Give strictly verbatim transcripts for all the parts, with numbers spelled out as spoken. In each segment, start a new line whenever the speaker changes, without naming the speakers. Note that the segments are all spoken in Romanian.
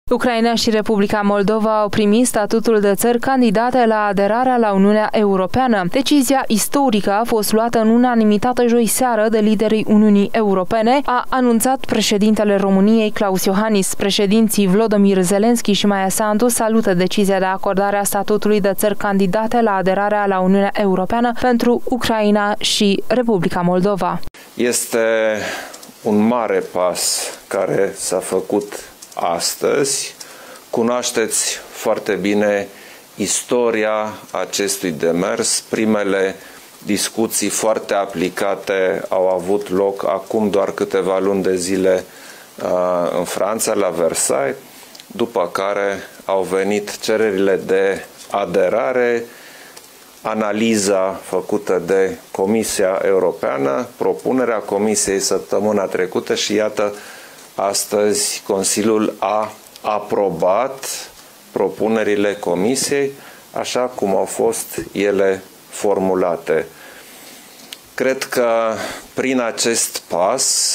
Ucraina și Republica Moldova au primit statutul de țări candidate la aderarea la Uniunea Europeană. Decizia istorică a fost luată în unanimitate joi seară de liderii Uniunii Europene, a anunțat președintele României Klaus Iohannis. Președinții Volodymyr Zelensky și Maia Sandu salută decizia de acordare a statutului de țări candidate la aderarea la Uniunea Europeană pentru Ucraina și Republica Moldova.
Este un mare pas care s-a făcut astăzi. Cunoașteți foarte bine istoria acestui demers. Primele discuții foarte aplicate au avut loc acum doar câteva luni de zile în Franța, la Versailles, după care au venit cererile de aderare, analiza făcută de Comisia Europeană, propunerea Comisiei săptămâna trecută și iată, astăzi Consiliul a aprobat propunerile Comisiei așa cum au fost ele formulate. Cred că prin acest pas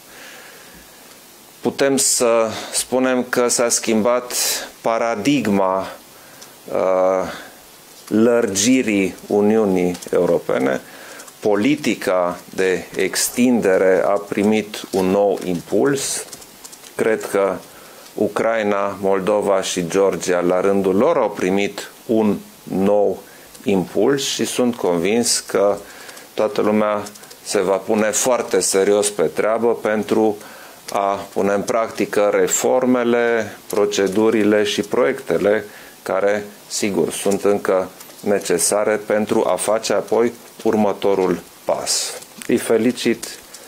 putem să spunem că s-a schimbat paradigma uh, lărgirii Uniunii Europene. Politica de extindere a primit un nou impuls. Cred că Ucraina, Moldova și Georgia, la rândul lor, au primit un nou impuls și sunt convins că toată lumea se va pune foarte serios pe treabă pentru a pune în practică reformele, procedurile și proiectele care, sigur, sunt încă necesare pentru a face apoi următorul pas. Îi felicit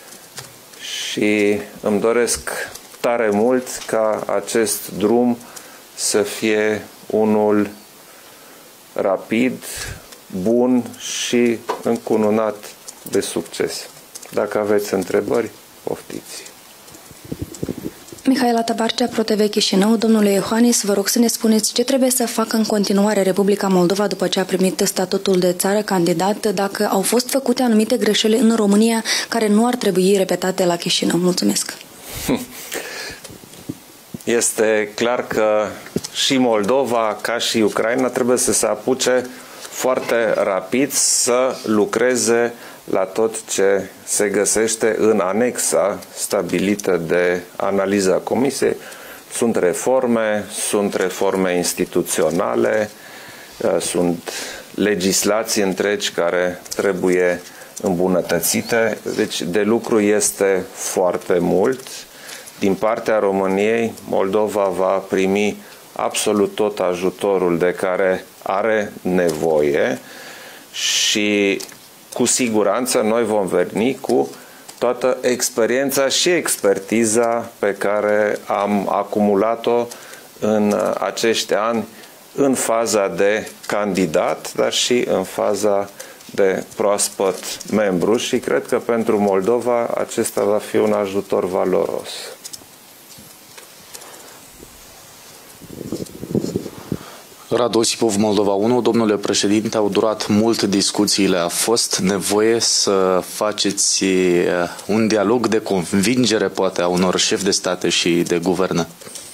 și îmi doresc tare mult ca acest drum să fie unul rapid, bun și încununat de succes. Dacă aveți întrebări, poftiți.
Mihaela Tabarcea, ProTV Chișinău. Domnule Iohannis, vă rog să ne spuneți ce trebuie să facă în continuare Republica Moldova după ce a primit statutul de țară candidat, dacă au fost făcute anumite greșeli în România care nu ar trebui repetate la Chișinău. Mulțumesc.
Este clar că și Moldova, ca și Ucraina, trebuie să se apuce foarte rapid să lucreze la tot ce se găsește în anexa stabilită de analiza Comisiei. Sunt reforme, sunt reforme instituționale, sunt legislații întregi care trebuie îmbunătățite. Deci de lucru este foarte mult. Din partea României, Moldova va primi absolut tot ajutorul de care are nevoie și cu siguranță noi vom veni cu toată experiența și expertiza pe care am acumulat-o în acești ani în faza de candidat, dar și în faza de proaspăt membru și cred că pentru Moldova acesta va fi un ajutor valoros.
Radu Osipov, Moldova unu. Domnule președinte, au durat mult discuțiile. A fost nevoie să faceți un dialog de convingere, poate, a unor șefi de state și de guverne?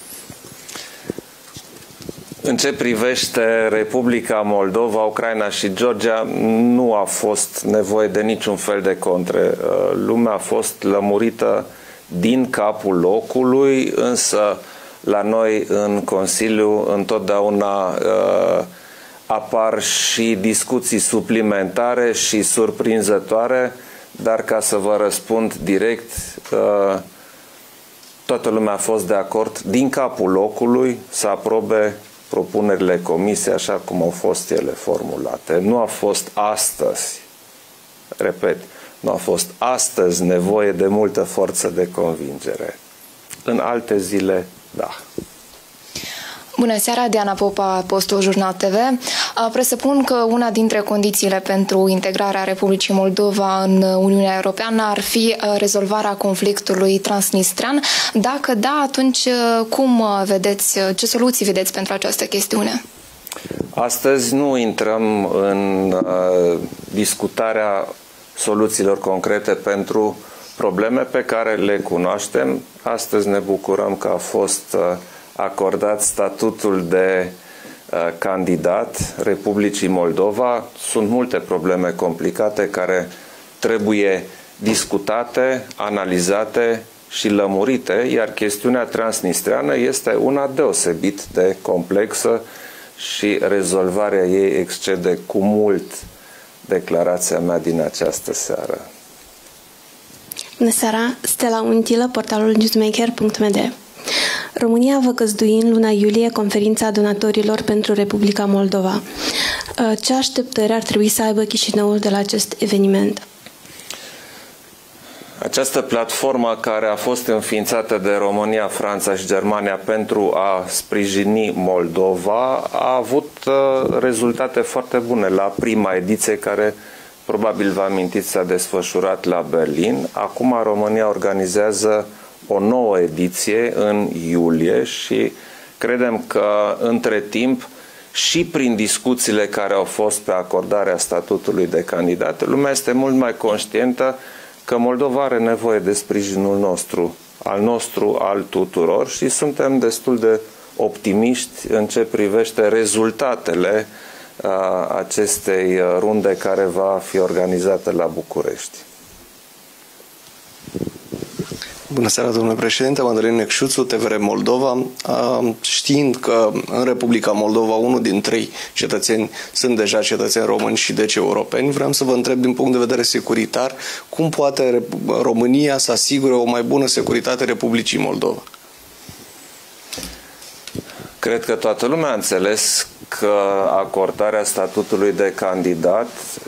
În ce privește Republica Moldova, Ucraina și Georgia, nu a fost nevoie de niciun fel de contre. Lumea a fost lămurită din capul locului, însă la noi în Consiliu întotdeauna uh, apar și discuții suplimentare și surprinzătoare, dar ca să vă răspund direct, uh, toată lumea a fost de acord din capul locului să aprobe propunerile Comisiei așa cum au fost ele formulate. Nu a fost astăzi, repet, nu a fost astăzi nevoie de multă forță de convingere. În alte zile, da.
Bună seara, Diana Popa, Postul Jurnal T V. Presupun că una dintre condițiile pentru integrarea Republicii Moldova în Uniunea Europeană ar fi rezolvarea conflictului transnistrean. Dacă da, atunci cum vedeți, ce soluții vedeți pentru această chestiune?
Astăzi nu intrăm în uh, discutarea soluțiilor concrete pentru probleme pe care le cunoaștem. Astăzi ne bucurăm că a fost acordat statutul de uh, candidat Republicii Moldova. Sunt multe probleme complicate care trebuie discutate, analizate și lămurite, iar chestiunea transnistreană este una deosebit de complexă și rezolvarea ei excede cu mult declarația mea din această seară.
Bună seara! Stella Untilă, portalul newsmaker punct m d. România va găzdui în luna iulie conferința donatorilor pentru Republica Moldova. Ce așteptări ar trebui să aibă Chișinăul de la acest eveniment?
Această platformă care a fost înființată de România, Franța și Germania pentru a sprijini Moldova a avut uh, rezultate foarte bune la prima ediție care probabil vă amintiți s-a desfășurat la Berlin. Acum România organizează o nouă ediție în iulie și credem că între timp și prin discuțiile care au fost pe acordarea statutului de candidat, lumea este mult mai conștientă că Moldova are nevoie de sprijinul nostru, al nostru, al tuturor și suntem destul de optimiști în ce privește rezultatele a, acestei runde care va fi organizată la București.
Bună seara, domnule președinte, Madalin Necșuțu, T V R Moldova. Știind că în Republica Moldova unul din trei cetățeni sunt deja cetățeni români și deci europeni, vreau să vă întreb din punct de vedere securitar, cum poate România să asigure o mai bună securitate Republicii Moldova?
Cred că toată lumea a înțeles că acordarea statutului de candidat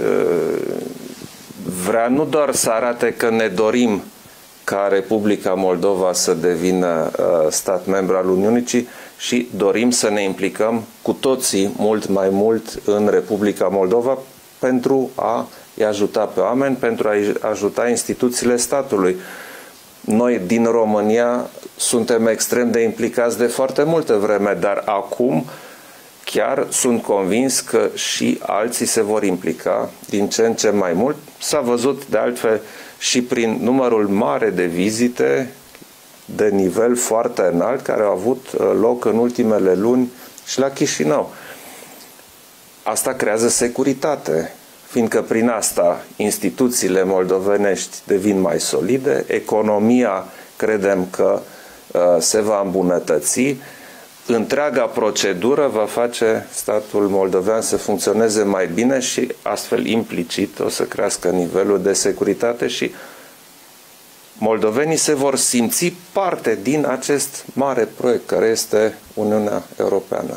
vrea nu doar să arate că ne dorim ca Republica Moldova să devină uh, stat membru al Uniunii, ci și dorim să ne implicăm cu toții mult mai mult în Republica Moldova pentru a-i ajuta pe oameni, pentru a-i ajuta instituțiile statului. Noi din România suntem extrem de implicați de foarte multă vreme, dar acum chiar sunt convins că și alții se vor implica din ce în ce mai mult. S-a văzut de altfel și prin numărul mare de vizite de nivel foarte înalt care au avut loc în ultimele luni și la Chișinău. Asta creează securitate, fiindcă prin asta instituțiile moldovenești devin mai solide, economia credem că uh, se va îmbunătăți, întreaga procedură va face statul moldovean să funcționeze mai bine și astfel implicit o să crească nivelul de securitate și moldovenii se vor simți parte din acest mare proiect care este Uniunea Europeană.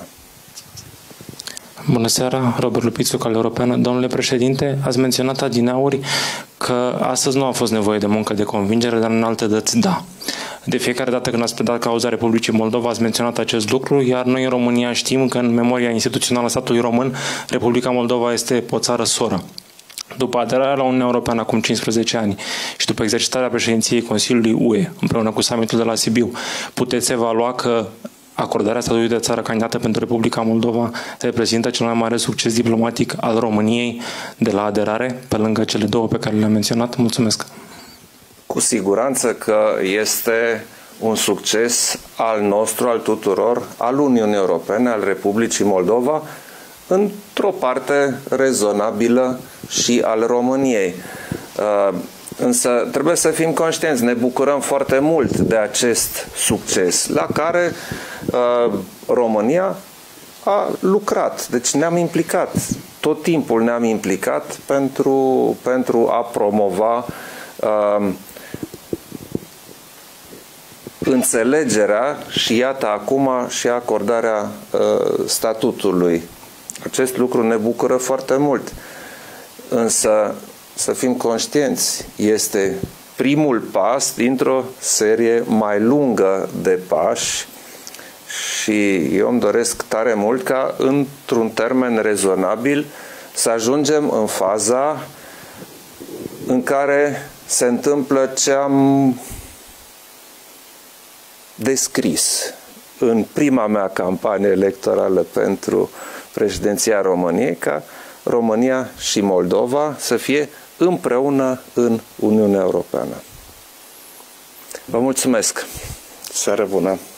Bună seara, Robert Lupițu, Calea Europeană. Domnule președinte, ați menționat adineauri că astăzi nu a fost nevoie de muncă de convingere, dar în alte dăți da. De fiecare dată când ați predat cauza Republicii Moldova, ați menționat acest lucru, iar noi în România știm că în memoria instituțională a statului român, Republica Moldova este o țară soră. După aderarea la Uniunea Europeană acum cincisprezece ani și după exercitarea președinției Consiliului U E, împreună cu summitul de la Sibiu, puteți evalua că acordarea statutului de țară candidată pentru Republica Moldova reprezintă cel mai mare succes diplomatic al României de la aderare, pe lângă cele două pe care le-am menționat? Mulțumesc!
Cu siguranță că este un succes al nostru, al tuturor, al Uniunii Europene, al Republicii Moldova, într-o parte rezonabilă și al României. Însă trebuie să fim conștienți, ne bucurăm foarte mult de acest succes la care România a lucrat. Deci ne-am implicat, tot timpul ne-am implicat pentru, pentru a promova uh, înțelegerea și iată acum și acordarea uh, statutului. Acest lucru ne bucură foarte mult. Însă să fim conștienți, este primul pas dintr-o serie mai lungă de pași și eu îmi doresc tare mult ca într-un termen rezonabil să ajungem în faza în care se întâmplă ce am descris în prima mea campanie electorală pentru președinția României, ca România și Moldova să fie împreună în Uniunea Europeană. Vă mulțumesc! Seară bună!